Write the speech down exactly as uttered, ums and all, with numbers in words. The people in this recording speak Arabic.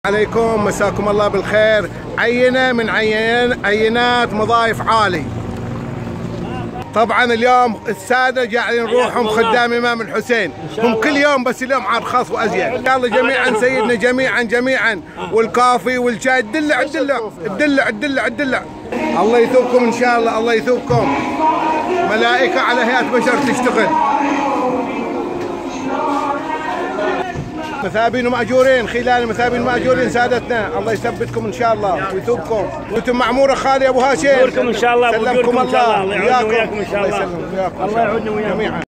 عليكم، مساكم الله بالخير. عينة من عين عينات مضايف عالي. طبعا اليوم السادة قاعدين نروحهم خدام امام الحسين، هم كل يوم بس اليوم عاد خاص وازيد. ان شاء الله جميعا سيدنا جميعا جميعا والكافي والشاي الدلع الدلع الدلع الدلع الدلع. الله يثوبكم ان شاء الله، الله يثوبكم. ملائكة على هيئة بشر تشتغل، مثابين ومأجورين، خلال مثابين ومأجورين سادتنا. الله يثبتكم ان شاء الله ويثوبكم، وانتم معموره خالي ابو هاشم. يثبتكم ان شاء الله سلمكم الله، الله يعودنا وياكم ان شاء الله. الله يعودنا وياكم جميعا.